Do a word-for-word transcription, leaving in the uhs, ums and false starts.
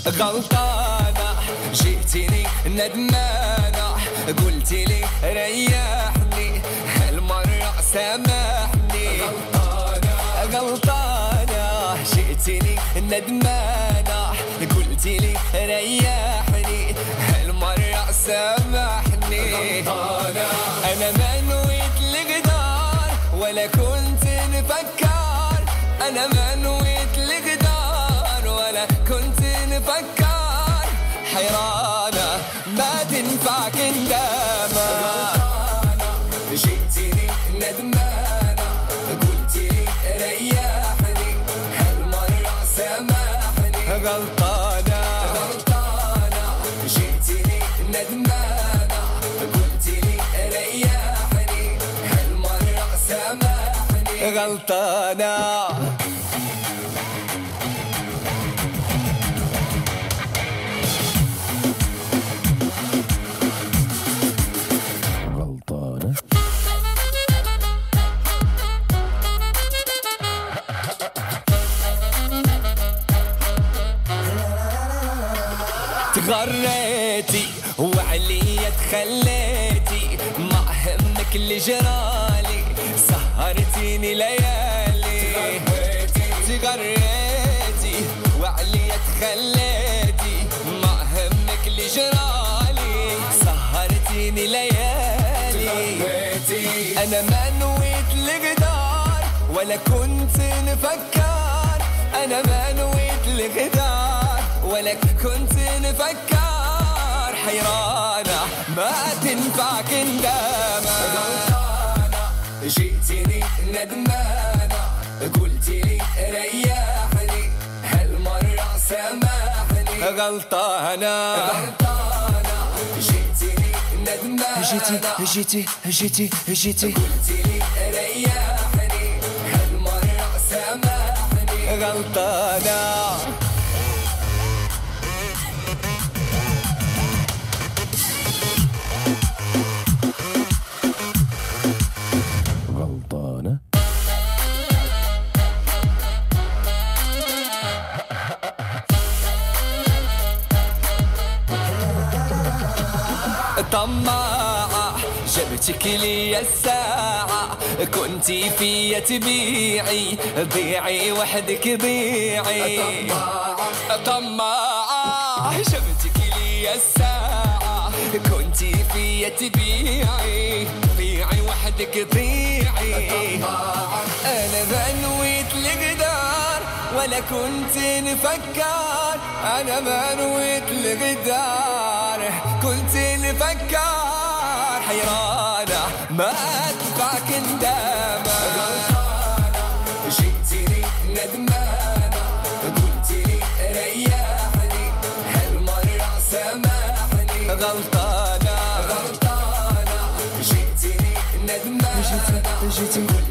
غلطانة جيتيني ندمانة، قلتي لي ريحني هالمرة سامحني. غلطانة غلطانة جيتيني ندمانة، قلتي لي ريحني هالمرة سامحني. غلطانة أنا ما نويت الغدار ولا كنت نفكر، أنا ما نويت الغدار ولا كنت نفكر، حيرانة ما تنفع كندامة. غلطانة جيتيني ندمانة، قلتي لي ريحني هالمرة سامحني. غلطانة غلطانة جيتيني ندمانة، قلتي لي ريحني هالمرة سامحني. غلطانة تغريتي وعليا تخليتي، ما همك اللي جرالي سهرتيني ليالي. تغريتي وعليا تخليتي، ما همك اللي جرالي سهرتيني ليالي. أنا ما نويت الغدار ولا كنت نفكر، أنا ما نويت الغدار ولا كنت نفكر، حيرانة ما تنفع كندامة. غلطانة جيتيني ندمانة، قلتي لي ريحني هالمرة سامحني. غلطانة غلطانة جيتيني ندمانة، جيتي جيتي جيتي جيتي قلتي لي ريحني هالمرة سامحني. غلطانة طماعة جبتك لي الساعة، كنتي فيا تبيعي بيعي وحدك بيعي. طماعة جبتك لي الساعة، كنتي فيا تبيعي بيعي وحدك بيعي. أنا ما نويت الغدار ولا كنت نفكر، أنا ما نويت الغدار كنت نفكر، حيرانة ما تنفع كندامة. غلطانة جيتيني ندمانة، قلتي لي ريحني هالمرة سامحني. غلطانة غلطانة جيتيني ندمانة، جيتي